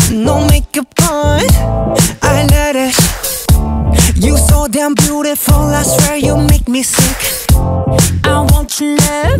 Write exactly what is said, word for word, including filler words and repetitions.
No makeup on, I let it. You so damn beautiful, I swear you make me sick. I want your love,